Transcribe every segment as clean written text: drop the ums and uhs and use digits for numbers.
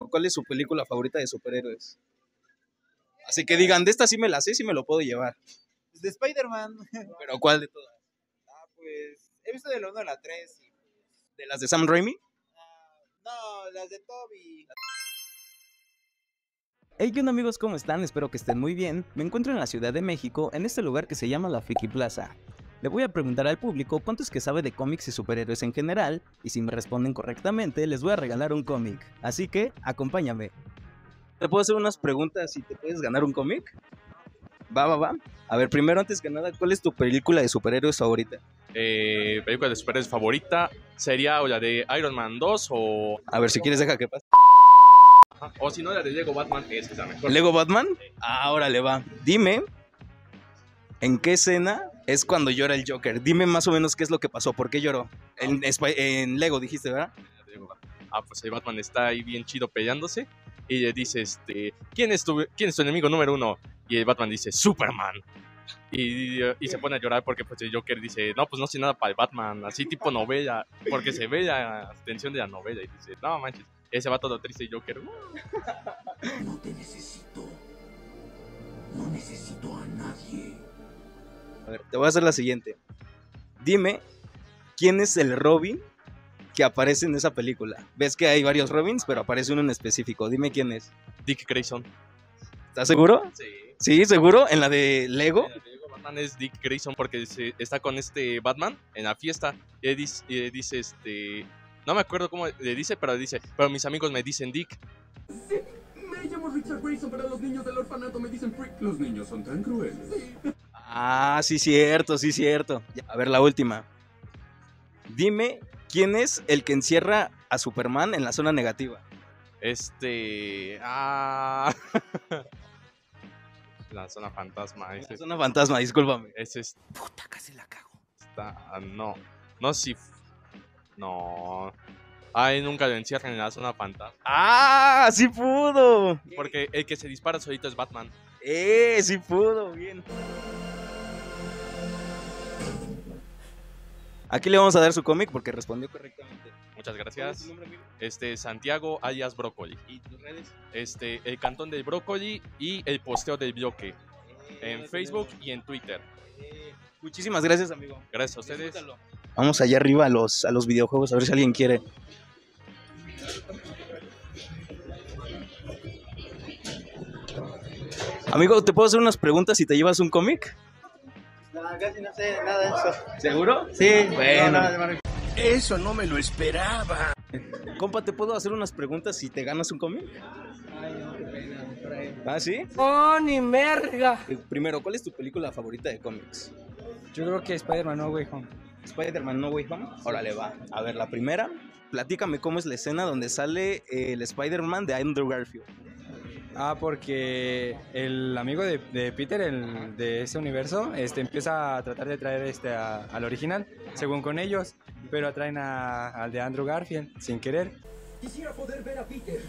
amigo, ¿cuál es su película favorita de superhéroes? Así que digan, de esta sí me la sé, sí me lo puedo llevar. Pues de Spider-Man. Pero ¿cuál de todas? Pues he visto de la 1 a la 3. ¿De las de Sam Raimi? No, las de Toby. Hey, ¿qué onda amigos? ¿Cómo están? Espero que estén muy bien. Me encuentro en la Ciudad de México, en este lugar que se llama la Friki Plaza. Le voy a preguntar al público cuánto es que sabe de cómics y superhéroes en general, y si me responden correctamente, les voy a regalar un cómic. Así que, acompáñame. ¿Te puedo hacer unas preguntas y te puedes ganar un cómic? Va. A ver, primero, antes que nada, ¿cuál es tu película de superhéroes favorita? Película de superhéroes favorita sería o la de Iron Man 2 o... A ver, si quieres deja que pase. O si no, la de Lego Batman, esa es la mejor. ¿Lego Batman? Ah, órale, va. Dime, ¿en qué escena es cuando llora el Joker? Dime más o menos qué es lo que pasó, ¿por qué lloró? En Lego dijiste, ¿verdad? Pues el Batman está ahí bien chido peleándose y le dice, ¿quién es tu enemigo número uno? Y el Batman dice, Superman. Y se pone a llorar porque pues el Joker dice, no, pues no sé nada para el Batman, así tipo novela, porque se ve la tensión de la novela y dice, no manches, ese va todo triste y Joker. No te necesito. No necesito a nadie. A ver, te voy a hacer la siguiente. Dime, ¿quién es el Robin que aparece en esa película? Ves que hay varios Robins, pero aparece uno en específico. Dime quién es. Dick Grayson. ¿Estás seguro? Sí. Sí, ¿seguro? ¿En la de Lego? Batman es Dick Grayson porque está con Batman en la fiesta y le dice, no me acuerdo cómo le dice, pero mis amigos me dicen Dick. Sí, me llamo Richard Grayson, pero los niños del orfanato me dicen Freak. Los niños son tan crueles. Sí. Ah, sí, cierto. A ver, la última. Dime, ¿quién es el que encierra a Superman en la zona negativa? La zona fantasma. La zona fantasma, discúlpame. Puta, casi la cago. No. Ay, nunca lo encierran en la zona fantasma. ¡Ah! ¡Sí pudo! Porque el que se dispara solito es Batman. Sí pudo, bien. Aquí le vamos a dar su cómic porque respondió correctamente. Muchas gracias. ¿Cuál es tu nombre, amigo? Santiago alias Brócoli. ¿Y tus redes? El Cantón del Brócoli y el Posteo del Bloque. En Facebook y en Twitter. Muchísimas gracias, amigo. Gracias a ustedes. Disfrútalo. Vamos allá arriba a los videojuegos a ver si alguien quiere. Amigo, ¿te puedo hacer unas preguntas si te llevas un cómic? No, casi no sé nada de eso. ¿Seguro? Sí, Bueno. no. Eso no me lo esperaba. Compa, ¿te puedo hacer unas preguntas si te ganas un cómic? Ay, no, qué pena. Por ahí. ¿Ah, sí? ¡Oh, ni merga! Primero, ¿cuál es tu película favorita de cómics? Yo creo que Spider-Man No Way Home. Spider-Man No Way Home. Órale, va. A ver, la primera, platícame cómo es la escena donde sale el Spider-Man de Andrew Garfield. Porque el amigo de Peter, de ese universo, empieza a tratar de traer al original, según con ellos, pero atraen al de Andrew Garfield, sin querer. Quisiera poder ver a Peter.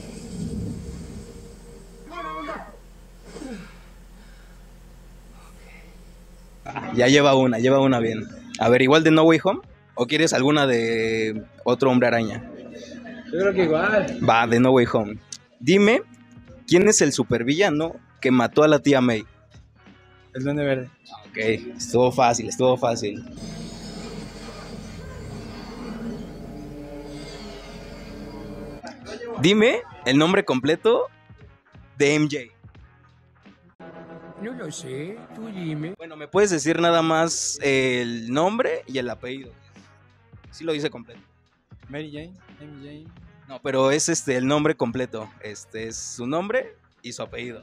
Ya lleva una bien. A ver, igual de No Way Home, ¿o quieres alguna de otro Hombre Araña? Yo creo que igual. Va, de No Way Home. Dime, ¿quién es el supervillano que mató a la tía May? El Duende Verde. Ok, estuvo fácil. Dime el nombre completo de MJ. No lo sé, tú dime. Bueno, me puedes decir nada más el nombre y el apellido. Sí lo dice completo. Mary Jane. No, pero es el nombre completo. Es su nombre y su apellido.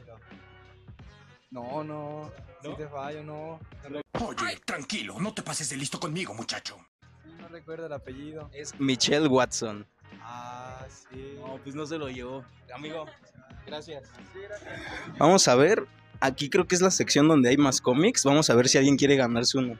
No. Si te fallo, no. Oye, tranquilo, no te pases de listo conmigo, muchacho. No recuerdo el apellido. Es Michelle Watson. Ah, sí. No, pues no se lo llevó. Amigo, gracias. Vamos a ver. Aquí creo que es la sección donde hay más cómics. Vamos a ver si alguien quiere ganarse uno.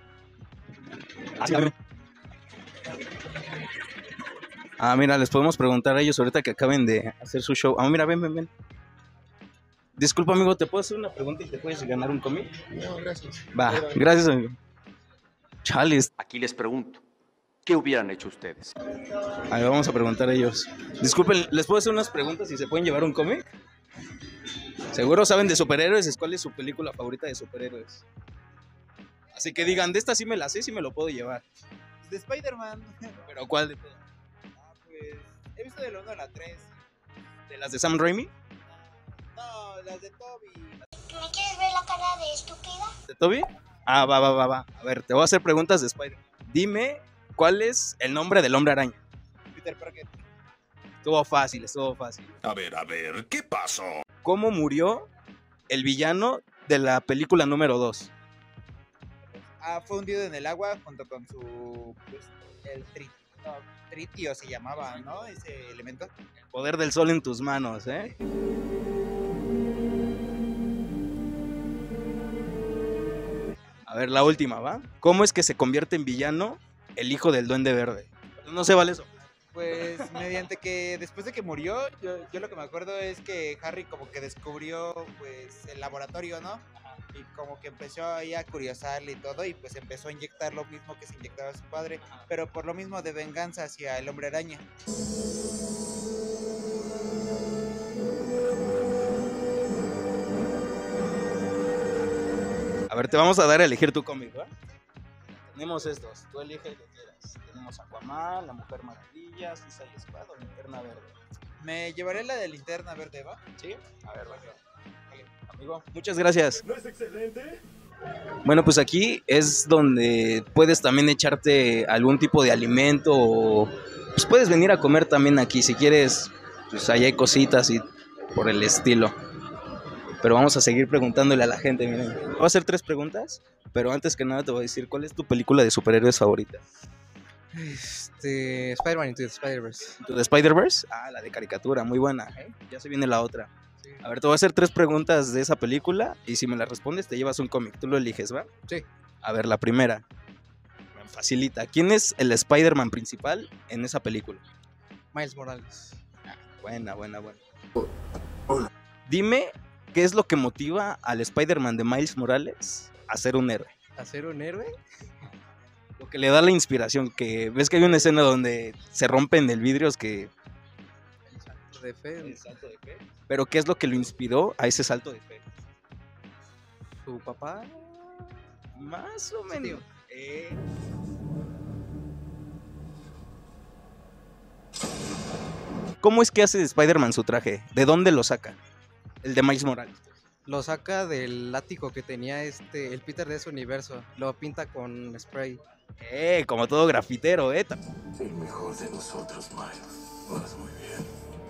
Mira, les podemos preguntar a ellos ahorita que acaben de hacer su show. Mira, ven. Disculpa, amigo, ¿te puedo hacer una pregunta y te puedes ganar un cómic? No, gracias. Va, gracias, amigo. Chales. Aquí les pregunto, ¿Qué hubieran hecho ustedes? A ver, vamos a preguntar a ellos. Disculpen, ¿les puedo hacer unas preguntas si se pueden llevar un cómic? Seguro saben de superhéroes, ¿cuál es su película favorita de superhéroes? Así que digan, de esta sí me la sé, sí me lo puedo llevar. De Spider-Man. ¿Pero cuál de todas? Pues he visto de la 1 a la 3. ¿De las de Sam Raimi? No, las de Toby. ¿Me quieres ver la cara de estúpida? ¿De Toby? Ah, va. A ver, te voy a hacer preguntas de Spider-Man. Dime, ¿cuál es el nombre del Hombre Araña? Peter Parker. Estuvo fácil. A ver, ¿qué pasó? ¿Cómo murió el villano de la película número 2? Fue hundido en el agua junto con su... Pues, el tritio se llamaba, ¿no? Ese elemento. El poder del sol en tus manos, ¿eh? A ver, la última, ¿va? ¿Cómo es que se convierte en villano el hijo del Duende Verde? No se vale eso. Pues mediante que después de que murió, yo lo que me acuerdo es que Harry como que descubrió pues el laboratorio, ¿no? Y como que empezó ahí a curiosarle y todo, y pues empezó a inyectar lo mismo que se inyectaba a su padre, pero por lo mismo de venganza hacia el Hombre Araña. A ver, te vamos a dar a elegir tu cómic, ¿va? Tenemos estos, tú elige el que quieras. Tenemos Aquaman, La Mujer Maravilla, Suicide Squad o Linterna Verde. Me llevaré la de Linterna Verde, ¿va? ¿Sí? A ver, va. Amigo, muchas gracias. ¿No es excelente? Bueno, pues aquí es donde puedes también echarte algún tipo de alimento o pues puedes venir a comer también aquí si quieres, pues ahí hay cositas y por el estilo. Pero vamos a seguir preguntándole a la gente, miren. Voy a hacer 3 preguntas, pero antes que nada te voy a decir, ¿cuál es tu película de superhéroes favorita? Spider-Man Into the Spider-Verse. ¿Tu de Spider-Verse? Ah, la de caricatura, muy buena, ¿eh? Ya se viene la otra. Sí. A ver, te voy a hacer 3 preguntas de esa película y si me las respondes te llevas un cómic, tú lo eliges, ¿va? Sí. A ver, la primera. Me facilita. ¿Quién es el Spider-Man principal en esa película? Miles Morales. Buena. Dime, ¿qué es lo que motiva al Spider-Man de Miles Morales a ser un héroe? ¿A ser un héroe? Lo que le da la inspiración, que ves que hay una escena donde se rompen el vidrio, es que... El salto de fe. El salto de fe. Pero ¿qué es lo que lo inspiró a ese salto de fe? ¿Su papá? Más o menos. ¿Cómo es que hace Spider-Man su traje? ¿De dónde lo saca? El de Miles Morales. Lo saca del ático que tenía el Peter de ese universo. Lo pinta con spray. Como todo grafitero, El mejor de nosotros, Miles. Vas muy bien.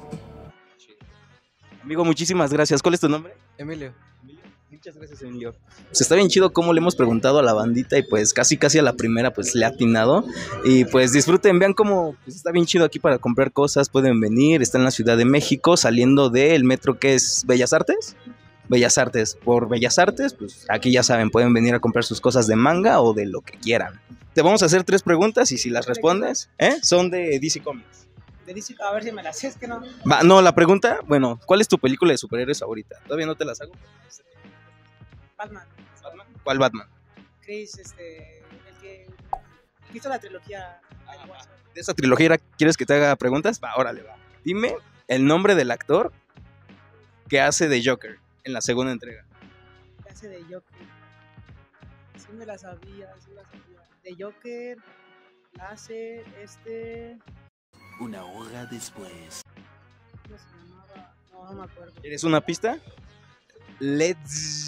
Amigo, muchísimas gracias. ¿Cuál es tu nombre? Emilio. Muchas gracias, Emilio. Pues está bien chido cómo le hemos preguntado a la bandita y pues casi a la primera pues le ha atinado. Y pues disfruten, vean cómo pues, está bien chido aquí para comprar cosas, pueden venir, está en la Ciudad de México, saliendo del metro que es Bellas Artes. Bellas Artes, por Bellas Artes, pues aquí ya saben, pueden venir a comprar sus cosas de manga o de lo que quieran. Te vamos a hacer 3 preguntas y si las respondes, son de DC Comics. De DC, a ver si me las sé, es que no. Va, no, la pregunta, bueno, ¿cuál es tu película de superhéroes favorita? Todavía no te las hago. Batman. ¿Batman? ¿Cuál Batman? Chris, el que hizo la trilogía. ¿De esa trilogía quieres que te haga preguntas? Va, órale, va. Dime el nombre del actor que hace de Joker en la segunda entrega. ¿Qué hace de Joker? Sí me la sabía, De Joker hace Una hora después. ¿Cómo se llamaba? No me acuerdo. ¿Quieres una pista? Ledger.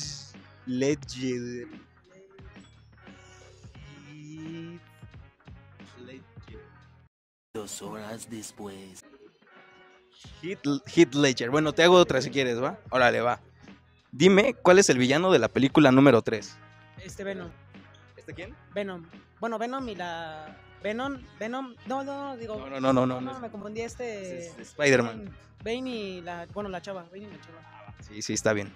2 horas después. Heath Ledger. Bueno, te hago otra si quieres, ¿va? Órale, va. Dime, ¿cuál es el villano de la película número 3? Venom. ¿Este quién? Venom. Bueno, Venom y la... Venom, no, digo... No, me confundí Es Spider-Man. Bane y la... Bueno, la chava, Bane y la chava. Sí, está bien.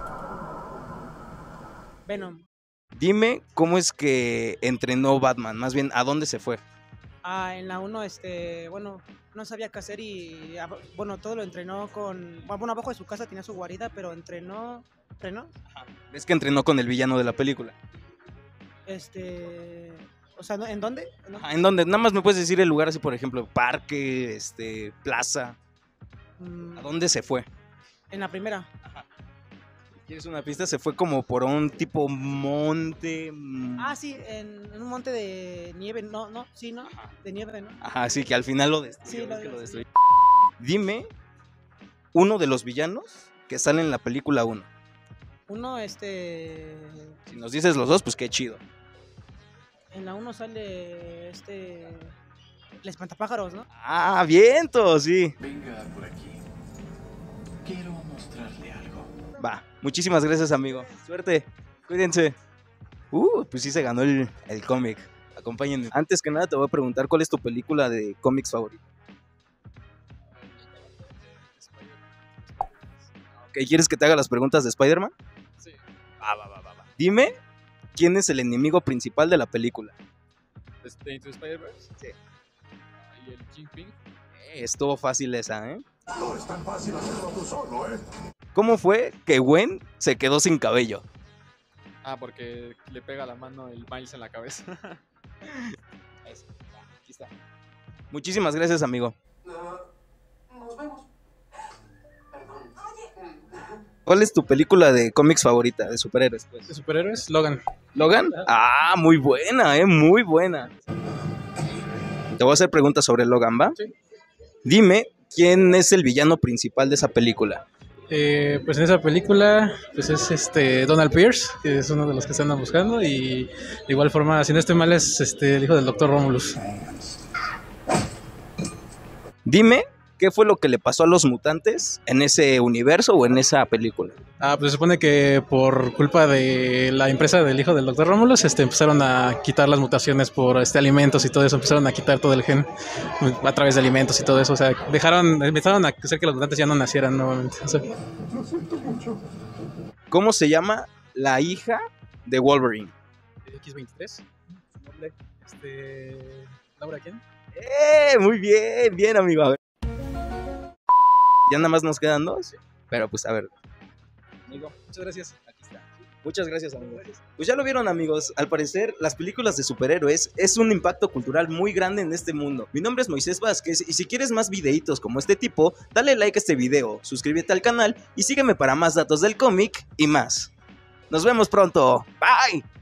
Venom. Dime, ¿cómo es que entrenó Batman? Más bien, ¿a dónde se fue? En la 1, bueno, no sabía qué hacer y, bueno, todo lo entrenó con... Bueno, abajo de su casa tenía su guarida, pero ¿entrenó? ¿Ves que entrenó con el villano de la película? O sea, ¿en dónde? ¿No? ¿En dónde? Nada más me puedes decir el lugar así, por ejemplo, parque, plaza. ¿A dónde se fue? En la primera. ¿Quieres una pista? Se fue como por un tipo monte. Ah, sí, en un monte de nieve, sí, ¿no? De nieve, ¿no? Ajá, sí, que al final lo destruyó. Sí, ¿ves que lo destruyó? Dime uno de los villanos que sale en la película 1. Uno, Si nos dices los dos, pues qué chido. En la 1 sale, el espantapájaros, ¿no? Ah, viento, sí. Venga por aquí. Quiero mostrarle algo. Va, muchísimas gracias, amigo. Suerte, cuídense. Pues sí se ganó el cómic. Acompáñenme. Antes que nada te voy a preguntar cuál es tu película de cómics favorita. Ok, ¿quieres que te haga las preguntas de Spider-Man? Sí. Va. Dime, ¿quién es el enemigo principal de la película? Into the Spider-Verse. Sí. Y el Kingpin. Estuvo fácil esa, ¿eh? No es tan fácil hacerlo tú solo, ¿eh? ¿Cómo fue que Gwen se quedó sin cabello? Porque le pega la mano el Miles en la cabeza. Eso. Aquí está. Muchísimas gracias, amigo. Nos vemos. Perdón. ¿Cuál es tu película de cómics favorita, de superhéroes? ¿De superhéroes? Logan. ¿Logan? Ah, muy buena, muy buena. Te voy a hacer preguntas sobre Logan, ¿va? Sí. Dime, ¿quién es el villano principal de esa película? Pues en esa película pues es Donald Pierce, que es uno de los que se andan buscando, y de igual forma, si no estoy mal, es el hijo del Dr. Romulus. Dime, ¿qué fue lo que le pasó a los mutantes en ese universo o en esa película? Pues se supone que por culpa de la empresa del hijo del Dr. Romulus, empezaron a quitar las mutaciones por alimentos y todo eso, empezaron a quitar todo el gen a través de alimentos y todo eso, o sea, empezaron a hacer que los mutantes ya no nacieran nuevamente. O sea. Lo siento mucho. ¿Cómo se llama la hija de Wolverine? X-23. Su nombre, ¿Laura quién? Muy bien, bien, amigo. A ver. Ya nada más nos quedan dos, pero pues a ver. Amigo, muchas gracias. Aquí está. Muchas gracias, amigo. Pues ya lo vieron, amigos. Al parecer, las películas de superhéroes es un impacto cultural muy grande en este mundo. Mi nombre es Moisés Vázquez y si quieres más videitos como este tipo, dale like a este video, suscríbete al canal y sígueme para más datos del cómic y más. Nos vemos pronto. Bye.